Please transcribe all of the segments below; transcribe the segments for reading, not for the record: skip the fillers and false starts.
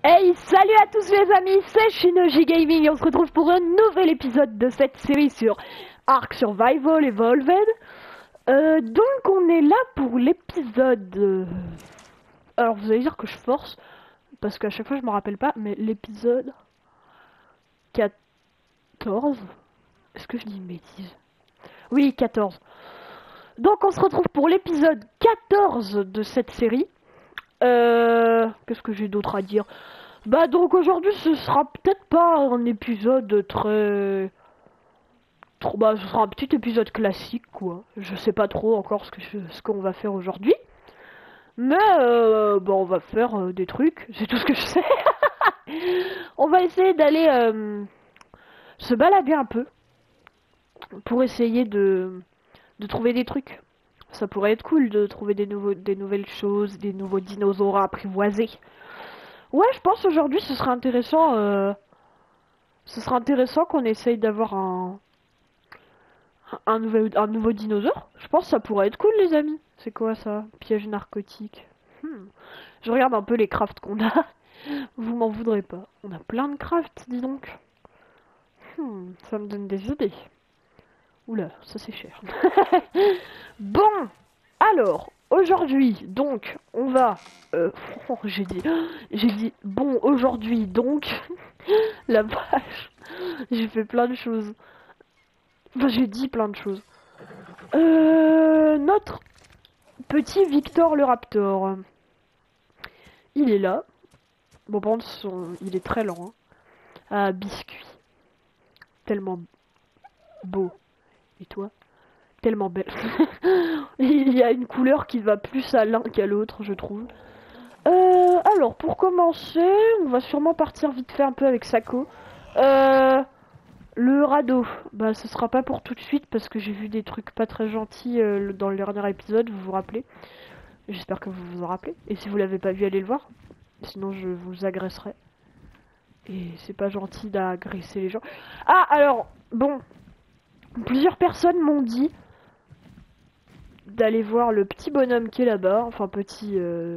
Hey, salut à tous les amis, c'est Shinoji Gaming et on se retrouve pour un nouvel épisode de cette série sur Ark Survival Evolved. Donc on est là pour l'épisode... Alors vous allez dire que je force, parce qu'à chaque fois je me rappelle pas, mais l'épisode 14... Est-ce que je dis une bêtise? Oui, 14. Donc on se retrouve pour l'épisode 14 de cette série. Qu'est-ce que j'ai d'autre à dire? Bah donc aujourd'hui ce sera peut-être pas un épisode très... Bah ce sera un petit épisode classique quoi. Je sais pas trop encore ce qu'on va faire aujourd'hui. Mais bah on va faire des trucs, c'est tout ce que je sais. On va essayer d'aller se balader un peu. Pour essayer de trouver des trucs. Ça pourrait être cool de trouver des nouvelles choses, des nouveaux dinosaures à apprivoiser. Ouais, je pense aujourd'hui ce serait intéressant. Ce sera intéressant qu'on essaye d'avoir un nouveau dinosaure. Je pense que ça pourrait être cool, les amis. C'est quoi ça? Piège narcotique. Je regarde un peu les crafts qu'on a. Vous m'en voudrez pas. On a plein de crafts, dis donc. Ça me donne des idées. Oula, ça c'est cher. Bon, alors, aujourd'hui, donc, on va... j'ai dit, bon, aujourd'hui, donc... La vache, j'ai fait plein de choses. Enfin, j'ai dit plein de choses. Notre petit Victor le Raptor. Il est là. Bon, par contre, il est très lent. Hein. Ah, biscuit. Tellement beau. Et toi? Tellement belle. Il y a une couleur qui va plus à l'un qu'à l'autre, je trouve. Alors, pour commencer, on va sûrement partir vite fait un peu avec Sako. Le radeau, bah ce sera pas pour tout de suite parce que j'ai vu des trucs pas très gentils dans le dernier épisode, vous vous rappelez? J'espère que vous vous en rappelez. Et si vous l'avez pas vu, allez le voir. Sinon je vous agresserai. Et c'est pas gentil d'agresser les gens. Ah alors, bon. Plusieurs personnes m'ont dit d'aller voir le petit bonhomme qui est là-bas. Enfin petit...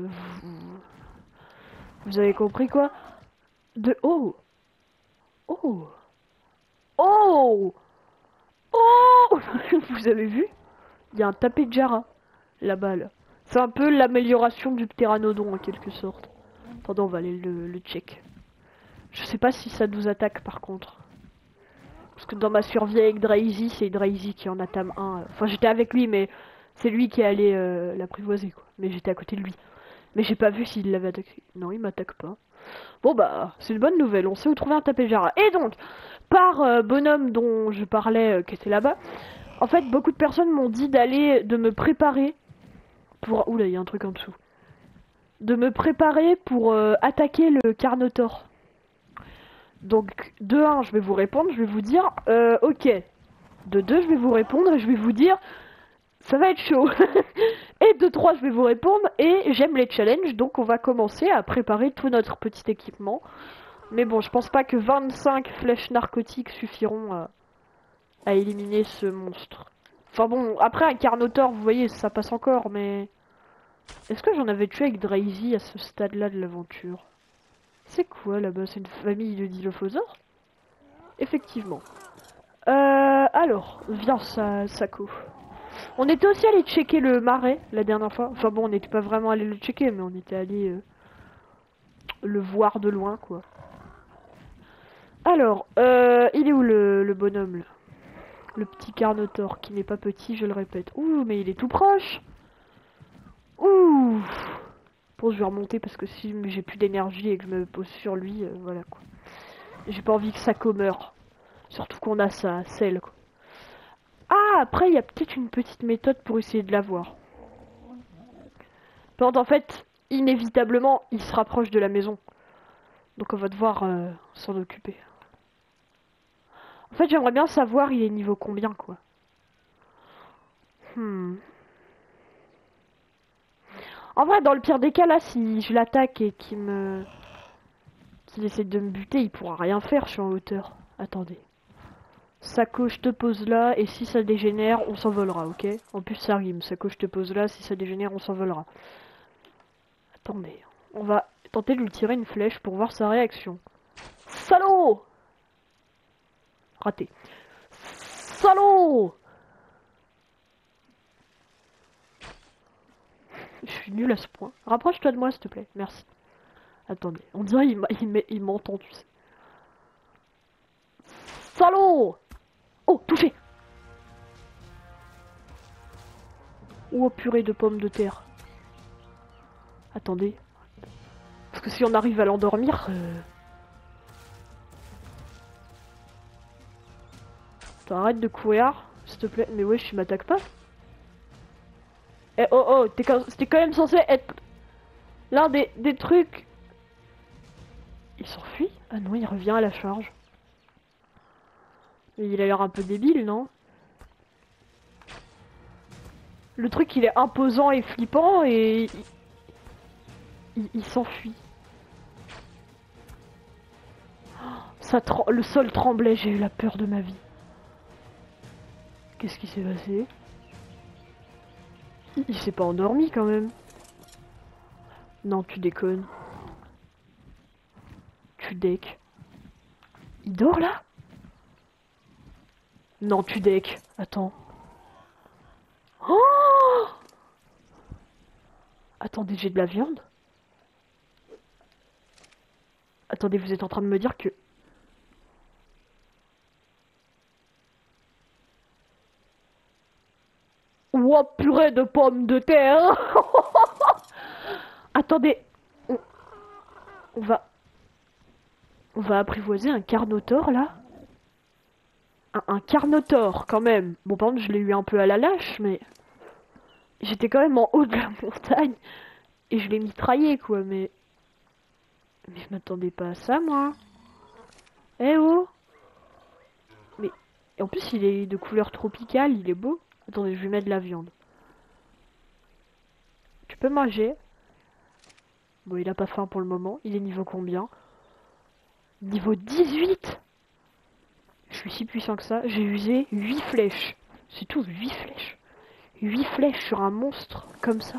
Vous avez compris quoi? Oh! Oh! Oh! Oh! Vous avez vu? Il y a un tapé de Jara là-bas là. C'est un peu l'amélioration du pteranodon en quelque sorte. Attendez, on va aller le check. Je sais pas si ça nous attaque par contre. Parce que dans ma survie avec Drazy, c'est Drazy qui en atame un. Enfin, j'étais avec lui, mais c'est lui qui est allé l'apprivoiser quoi. Mais j'étais à côté de lui. Mais j'ai pas vu s'il l'avait attaqué. Non, il m'attaque pas. Bon bah, c'est une bonne nouvelle. On sait où trouver un tapé de Jara. Et donc, par bonhomme dont je parlais qui était là-bas, en fait, beaucoup de personnes m'ont dit de me préparer pour... Oula, il y a un truc en dessous. De me préparer pour attaquer le Carnotaur. Donc, de 1, je vais vous répondre, je vais vous dire, ok. De 2, je vais vous répondre et je vais vous dire, ça va être chaud. Et de 3, je vais vous répondre et j'aime les challenges, donc on va commencer à préparer tout notre petit équipement. Mais bon, je pense pas que 25 flèches narcotiques suffiront à éliminer ce monstre. Enfin bon, après un Carnotaur, vous voyez, ça passe encore, mais... Est-ce que j'en avais tué avec Drazy à ce stade-là de l'aventure? C'est quoi là-bas? C'est une famille de dilophosaures? Effectivement. Alors, viens Sako. On était aussi allé checker le marais la dernière fois. Enfin bon, on n'était pas vraiment allé le checker, mais on était allé le voir de loin, quoi. Alors, il est où le bonhomme là? Le petit Carnotaur, qui n'est pas petit, je le répète. Ouh, mais il est tout proche. Ouh. Bon, je vais remonter parce que si j'ai plus d'énergie et que je me pose sur lui, voilà quoi. J'ai pas envie que Sako meure. Surtout qu'on a sa selle quoi. Ah, après il y a peut-être une petite méthode pour essayer de l'avoir. En fait, inévitablement, il se rapproche de la maison. Donc on va devoir s'en occuper. En fait, j'aimerais bien savoir il est niveau combien quoi. En vrai, dans le pire des cas, là, si je l'attaque et qu'il essaie de me buter, il pourra rien faire, je suis en hauteur. Attendez. Sako, je te pose là, et si ça dégénère, on s'envolera, ok? En plus, ça rime. Sako, je te pose là, si ça dégénère, on s'envolera. Attendez. On va tenter de lui tirer une flèche pour voir sa réaction. Salaud! Raté. Salaud! Je suis nul à ce point. Rapproche-toi de moi, s'il te plaît. Merci. Attendez. On dirait il m'entend, tu sais. Salaud! Oh, touché! Oh, purée de pommes de terre. Attendez. Parce que si on arrive à l'endormir... Arrête de courir, s'il te plaît. Mais wesh, tu m'attaques pas? Eh oh oh, t'es quand même censé être l'un des trucs... Il s'enfuit? Ah non, il revient à la charge. Mais il a l'air un peu débile, non? Le truc, il est imposant et flippant et... Il s'enfuit. Le sol tremblait, j'ai eu la peur de ma vie. Qu'est-ce qui s'est passé? Il s'est pas endormi quand même. Non, tu déconnes. Tu deck. Il dort là? Non, tu deck. Attends. Oh! Attendez, j'ai de la viande? Attendez, vous êtes en train de me dire que... Ouah, purée de pommes de terre! Attendez. On va apprivoiser un carnotaure là? Un carnotaure quand même. Bon, par contre, je l'ai eu un peu à la lâche, mais... J'étais quand même en haut de la montagne. Et je l'ai mitraillé quoi, mais... Mais je m'attendais pas à ça, moi. Eh oh! Mais... Et en plus, il est de couleur tropicale, il est beau. Attendez, je vais mettre de la viande. Tu peux manger. Bon, il a pas faim pour le moment. Il est niveau combien? Niveau 18! Je suis si puissant que ça. J'ai usé 8 flèches. C'est tout, 8 flèches. 8 flèches sur un monstre comme ça.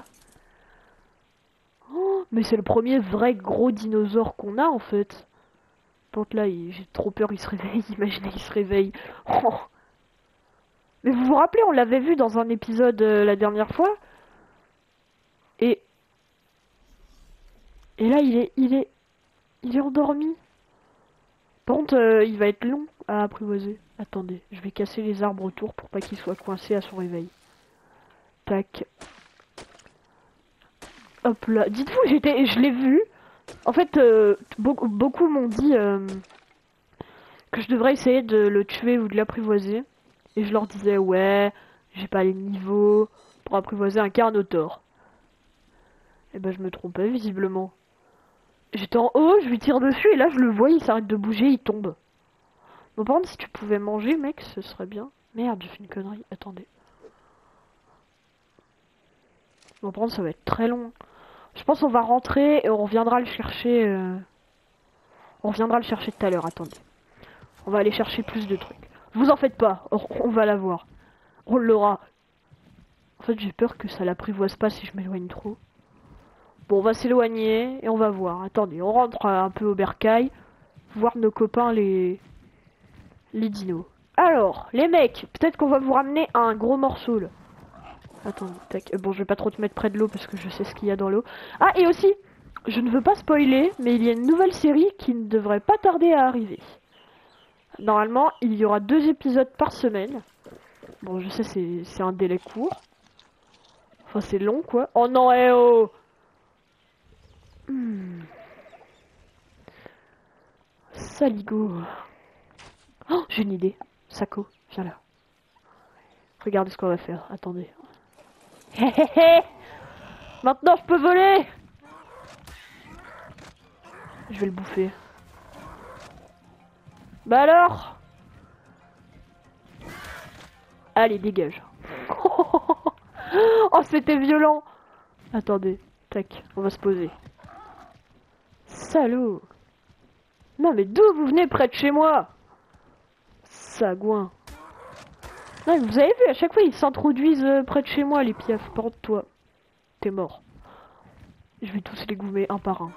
Oh, mais c'est le premier vrai gros dinosaure qu'on a en fait. Par contre là, j'ai trop peur, il se réveille. Imaginez, il se réveille. Oh. Mais vous vous rappelez, on l'avait vu dans un épisode la dernière fois. Et là, il est endormi. Par contre, il va être long à apprivoiser. Attendez, je vais casser les arbres autour pour pas qu'il soit coincé à son réveil. Tac. Hop là. Dites-vous, je l'ai vu. En fait, beaucoup m'ont dit que je devrais essayer de le tuer ou de l'apprivoiser. Et je leur disais, ouais, j'ai pas les niveaux pour apprivoiser un carnotaure. Et ben, je me trompais visiblement. J'étais en haut, je lui tire dessus et là, je le vois, il s'arrête de bouger, il tombe. Bon, par contre, si tu pouvais manger, mec, ce serait bien. Merde, j'ai fait une connerie. Attendez. Bon, par contre, ça va être très long. Je pense qu'on va rentrer et on reviendra le chercher. On reviendra le chercher tout à l'heure. Attendez. On va aller chercher plus de trucs. Vous en faites pas. On va l'avoir. On l'aura. En fait, j'ai peur que ça l'apprivoise pas si je m'éloigne trop. Bon, on va s'éloigner et on va voir. Attendez, on rentre un peu au bercail. Voir nos copains les dinos. Alors, les mecs, peut-être qu'on va vous ramener un gros morceau là. Attends, tac. Bon, je vais pas trop te mettre près de l'eau parce que je sais ce qu'il y a dans l'eau. Ah, et aussi, je ne veux pas spoiler, mais il y a une nouvelle série qui ne devrait pas tarder à arriver. Normalement, il y aura 2 épisodes par semaine. Bon, je sais, c'est un délai court. Enfin, c'est long, quoi. Oh non, eh oh! Saligo. Oh, j'ai une idée. Sako, viens là. Regardez ce qu'on va faire. Attendez. Hé hé hé! Maintenant, je peux voler! Je vais le bouffer. Bah alors? Allez, dégage. Oh, c'était violent. Attendez, tac, on va se poser. Salaud. Non, mais d'où vous venez près de chez moi? Sagouin. Non, mais vous avez vu, à chaque fois, ils s'introduisent près de chez moi, les piafs. Par contre, toi, t'es mort. Je vais tous les goumer un par un.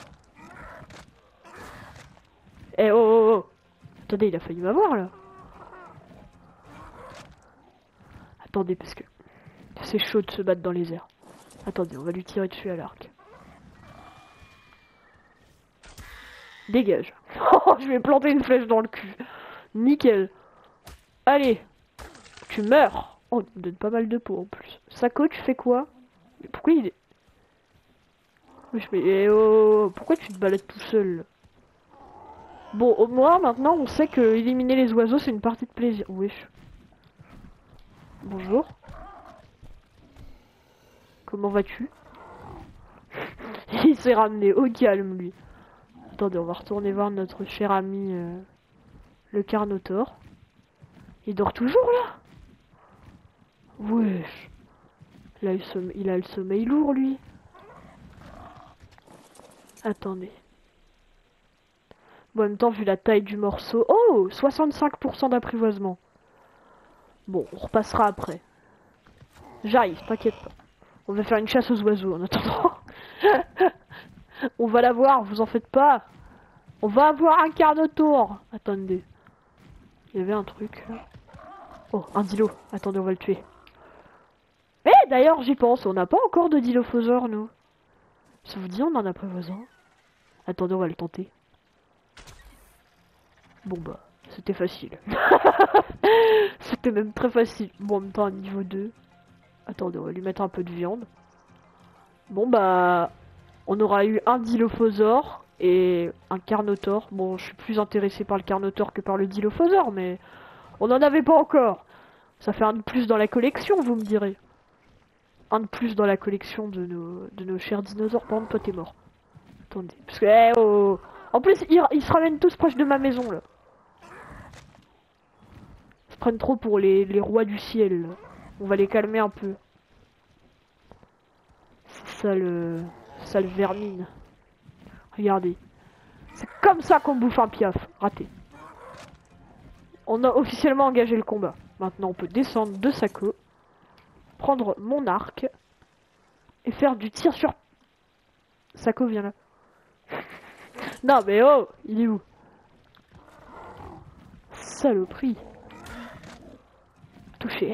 Eh oh oh oh! Attendez, il a failli m'avoir là. Attendez, parce que c'est chaud de se battre dans les airs. Attendez, on va lui tirer dessus à l'arc. Dégage. Oh, je vais planter une flèche dans le cul. Nickel. Allez. Tu meurs. Oh, il me donne pas mal de peau en plus. Sako, tu fais quoi? Mais pourquoi il est... Mais oh, pourquoi tu te balades tout seul? Bon, au moins, maintenant, on sait que éliminer les oiseaux, c'est une partie de plaisir. Wesh. Bonjour. Comment vas-tu? Il s'est ramené au calme, lui. Attendez, on va retourner voir notre cher ami, le Carnotaure. Il dort toujours, là? Wesh. Il a le sommeil lourd, lui. Attendez. Bon, en même temps, vu la taille du morceau... Oh, 65% d'apprivoisement. Bon, on repassera après. J'arrive, t'inquiète pas. On va faire une chasse aux oiseaux en attendant. On va la voir, vous en faites pas. On va avoir un Carnotaure. Attendez. Il y avait un truc là. Oh, un dilo. Attendez, on va le tuer. Eh, d'ailleurs, j'y pense. On n'a pas encore de dilophosaure, nous. Ça vous dit, on en a pas besoin. Attendez, on va le tenter. Bon, bah, c'était facile. C'était même très facile. Bon, en même temps, à niveau 2. Attendez, on va lui mettre un peu de viande. Bon, bah, on aura eu un dilophosaure et un Carnotaure. Bon, je suis plus intéressé par le Carnotaure que par le dilophosaure, mais on n'en avait pas encore. Ça fait un de plus dans la collection, vous me direz. Un de plus dans la collection de nos chers dinosaures. Par contre, toi, t'es mort. Attendez, parce que... Eh, oh. En plus, ils se ramènent tous proches de ma maison, là. Ils se prennent trop pour les rois du ciel, là. On va les calmer un peu. C'est ça le vermine. Regardez. C'est comme ça qu'on bouffe un piaf. Raté. On a officiellement engagé le combat. Maintenant, on peut descendre de Sako, prendre mon arc et faire du tir sur... Sako, viens là. Non, mais oh, il est où? Saloperie. Touché.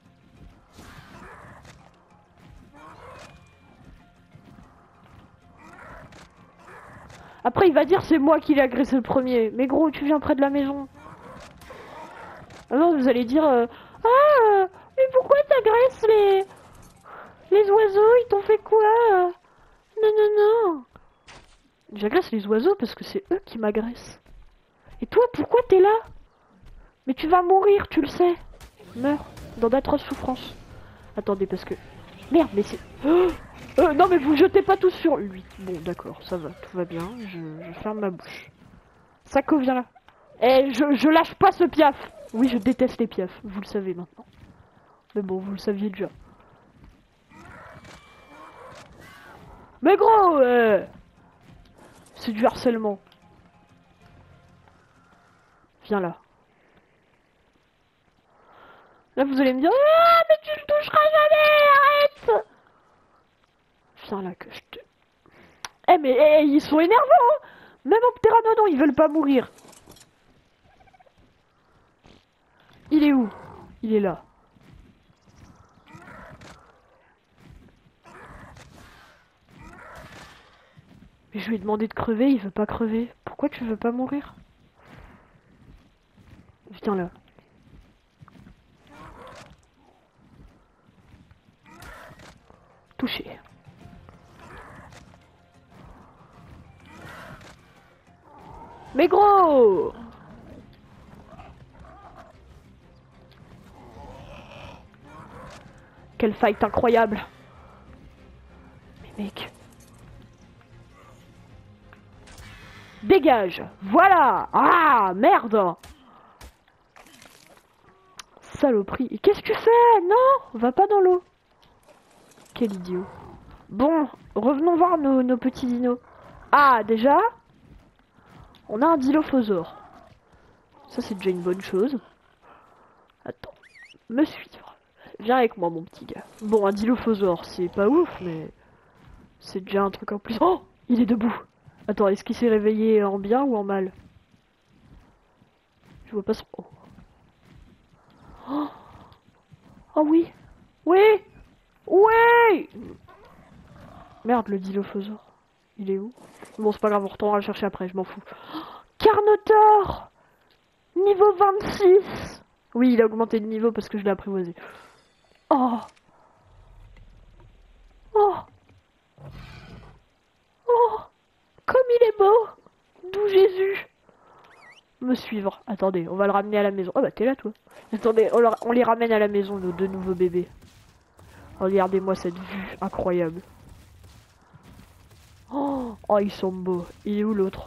Après, il va dire c'est moi qui l'ai agressé le premier. Mais gros, tu viens près de la maison. Alors, vous allez dire ah, mais pourquoi t'agresses les oiseaux? Ils t'ont fait quoi? Non, non, non. J'agresse les oiseaux parce que c'est eux qui m'agressent. Et toi, pourquoi t'es là? Mais tu vas mourir, tu le sais. Meurs dans d'atroces souffrances. Attendez, parce que... Merde, mais c'est... non, mais vous jetez pas tous sur lui. Bon, d'accord, ça va, tout va bien. Je ferme ma bouche. Sako, viens là. Eh, je lâche pas ce piaf. Oui, je déteste les piafs, vous le savez maintenant. Mais bon, vous le saviez déjà. Mais gros, c'est du harcèlement. Viens là. Là, vous allez me dire, ah, mais tu le toucheras jamais, arrête. Viens là que je te... Eh, mais ils sont énervants, hein. Même en pteranodon, ils veulent pas mourir. Il est où? Il est là. Mais je lui ai demandé de crever, il veut pas crever. Pourquoi tu veux pas mourir? Viens là. Touché. Mais gros! Quelle fight incroyable! Mais mec... Dégage! Voilà! Ah! Merde! Saloperie. Et qu'est-ce que tu fais? Non! Va pas dans l'eau. Quel idiot. Bon, revenons voir nos petits dinos. Ah, déjà, on a un dilophosaure. Ça, c'est déjà une bonne chose. Attends, me suivre. Viens avec moi, mon petit gars. Bon, un dilophosaure, c'est pas ouf, mais C'est déjà un truc en plus. Oh, il est debout. Attends, est-ce qu'il s'est réveillé en bien ou en mal? Je vois pas son... Oh. Oh, oh oui. Oui. Oui. Merde, le dilophosaure. Il est où? Bon, c'est pas grave, on retournera le chercher après, je m'en fous. Oh, Carnotaure niveau 26. Oui, il a augmenté de niveau parce que je l'ai apprivoisé. Oh. Oh. Oh. Comme il est beau. D'où Jésus. Me suivre. Attendez, on va le ramener à la maison. Oh bah t'es là toi. Attendez, on les ramène à la maison, nos deux nouveaux bébés. Regardez-moi cette vue incroyable. Oh, oh, ils sont beaux. Il est où l'autre?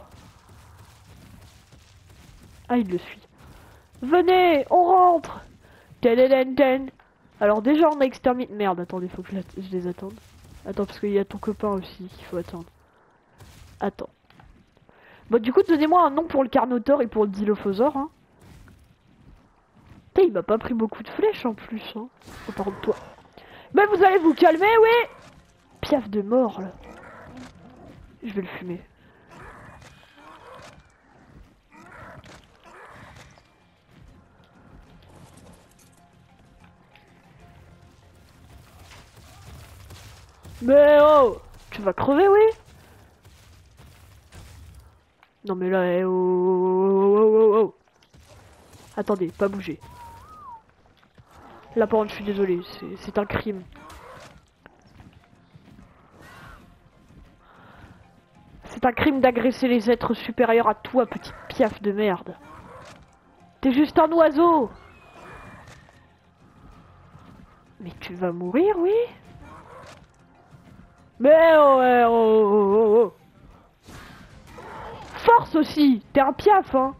Ah, il le suit. Venez, on rentre. Ten. Alors déjà on a exterminé... Merde, attendez, faut que je les attende. Attends, parce qu'il y a ton copain aussi qu'il faut attendre. Attends. Bon, du coup, donnez-moi un nom pour le Carnotaure et pour le Dilophosaure. Hein. Putain, il m'a pas pris beaucoup de flèches en plus. Hein. Oh, par contre, toi. Mais vous allez vous calmer, oui. Piaf de mort, là. Je vais le fumer. Mais oh, tu vas crever, oui. Non mais là, oh. Attendez, pas bouger. Là par contre, je suis désolé, c'est un crime. C'est un crime d'agresser les êtres supérieurs à toi, petite piaf de merde. T'es juste un oiseau. Mais tu vas mourir, oui. Mais oh. Force aussi, t'es un piaf, hein.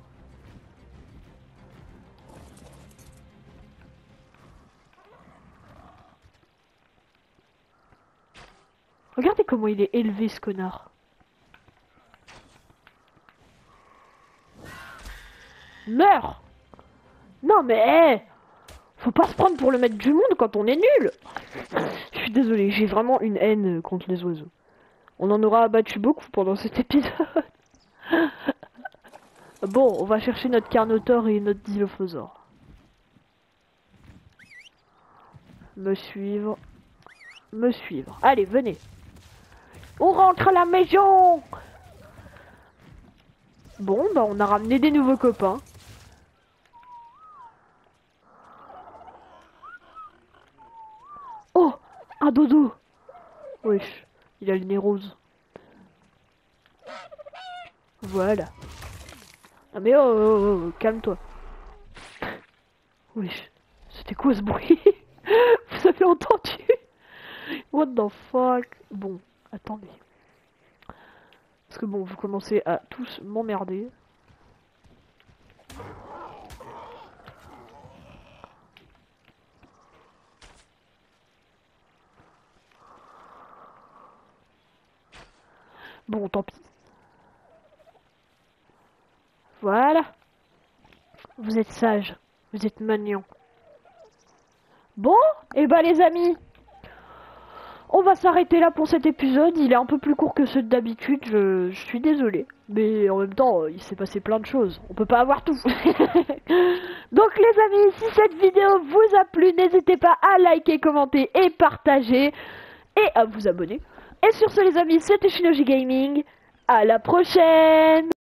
Regardez comment il est élevé, ce connard. Meurs. Non mais, faut pas se prendre pour le maître du monde quand on est nul. Je suis désolé, j'ai vraiment une haine contre les oiseaux. On en aura abattu beaucoup pendant cet épisode. Bon, on va chercher notre Carnotaure et notre Dilophosaure. Me suivre. Allez, venez. On rentre à la maison. Bon, bah on a ramené des nouveaux copains. Oh, un dodo. Wesh, il a le nez rose. Voilà. Ah mais oh, calme-toi. Wesh, c'était quoi ce bruit? Vous avez entendu? What the fuck? Bon, attendez. Parce que bon, vous commencez à tous m'emmerder. Bon, tant pis. Voilà. Vous êtes sages. Vous êtes maniants. Bon, et bah les amis, on va s'arrêter là pour cet épisode. Il est un peu plus court que ceux d'habitude. Je suis désolé. Mais en même temps, il s'est passé plein de choses. On peut pas avoir tout. Donc les amis, si cette vidéo vous a plu, n'hésitez pas à liker, commenter et partager. Et à vous abonner. Et sur ce les amis, c'était Shinoji Gaming. À la prochaine!